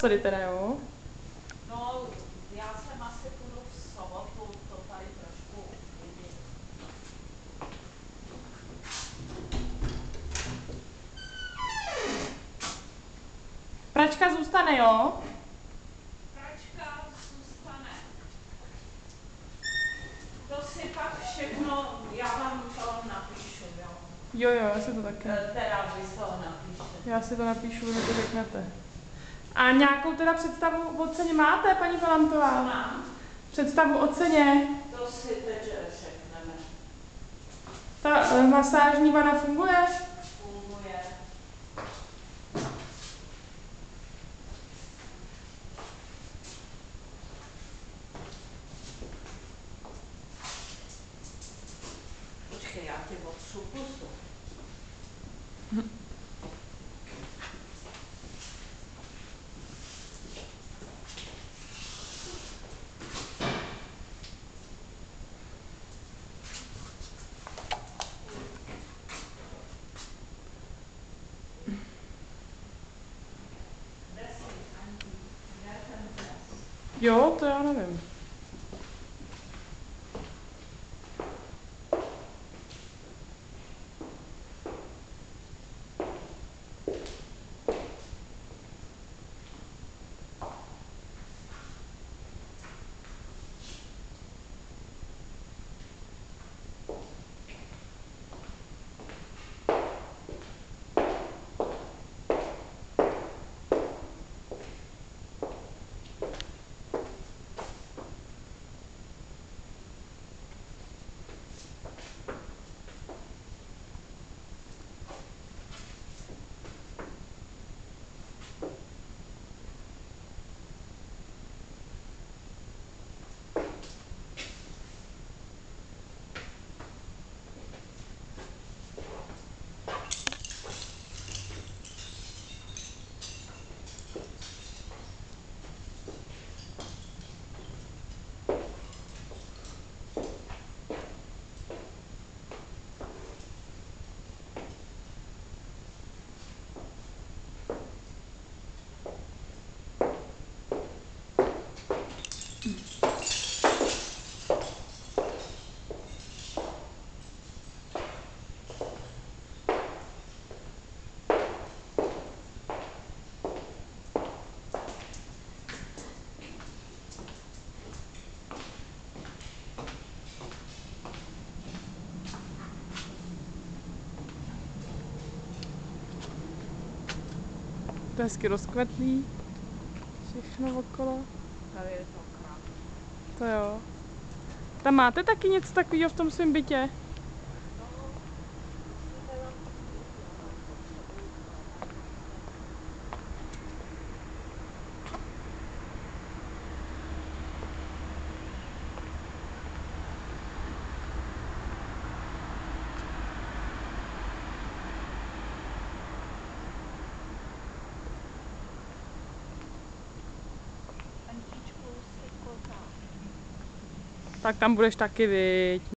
tady teda, jo? No, já jsem asi půjdu v sobotu, to tady trošku uklidit. Pračka zůstane, jo? Pračka zůstane. To si pak všechno, já vám to napíšu, jo? Jo, já si to taky. Teda vy to napíšete. Já si to napíšu, že to řeknete. A nějakou teda představu o ceně máte, paní Valantová? Mám. Představu o ceně? To si teď řekneme. Ta masážní vana funguje? Funguje. Počkej, já ti otřu pusu. Jo, to já nevím. To je hezky rozkvetlý. Všechno okolo. Tady je to krásné. To jo. Tam máte taky něco takového v tom svém bytě? Tak tam budeš taky, viď?